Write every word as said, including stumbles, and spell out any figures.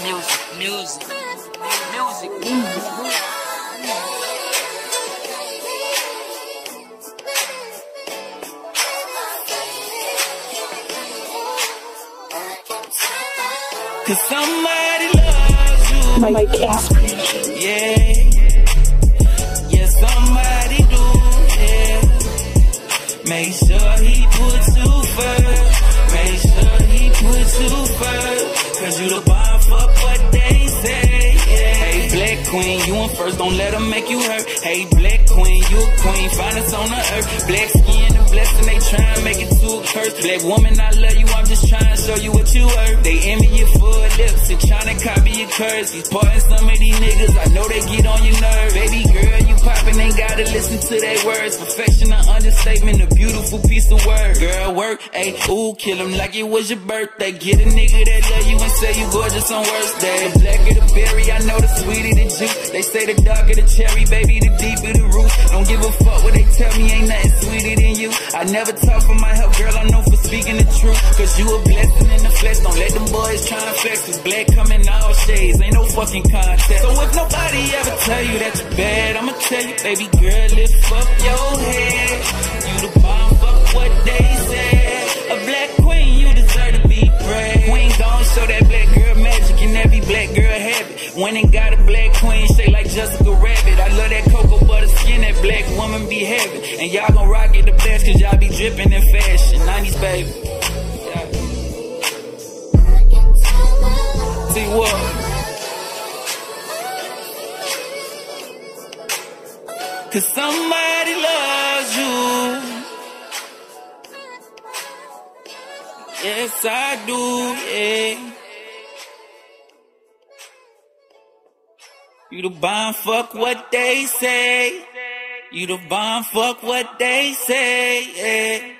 Music, music, music, music. Cause somebody loves you. My, my Casper. Yeah. Yeah, somebody do. Yeah. Make sure he puts you first. Make sure he puts you first. Cause you the bomb, fuck what they say. Yeah. Hey, black queen, you in first, don't let them make you hurt. Hey, black queen, you a queen, find us on the earth. Black skin and blessing, they try and make it to a curse. Black woman, I love you, I'm just trying to show you what you worth. They envy your full lips and trying to copy your curves. He's parting some of these niggas, I know they get on your nerves. Baby girl, you poppin', ain't gotta listen to their words. Perfection, an understatement, a beautiful piece of work. Girl, work, ayy, ooh, kill him like it was your birthday. Get a nigga that love you and say you gorgeous on worst day. The blacker the berry, I know the sweeter the juice. They say the darker the cherry, baby, the deeper the root. Don't give a fuck what they tell me, ain't nothing sweeter than you. I never talk for my help, girl, I know for speaking the truth. Cause you a blessing in the flesh, don't let them boys tryna flex. Cause black come in all shades, ain't no fucking contest. So if nobody ever tell you that you're bad, I'ma tell you, baby girl, lift up your head. You the bomb, fuck what they said. A black queen, you deserve to be praised. Queen gon' show that black girl magic and every black girl have it. When ain't got a black queen, shake like Jessica Rabbit. I love that cocoa butter skin that black woman be having. And y'all gon' rock it the best cause y'all be dripping in fashion. nineties baby. Yeah. See what? Cause somebody loves you. Yes, I do, yeah. You the bomb, fuck what they say. You the bomb, fuck what they say, yeah.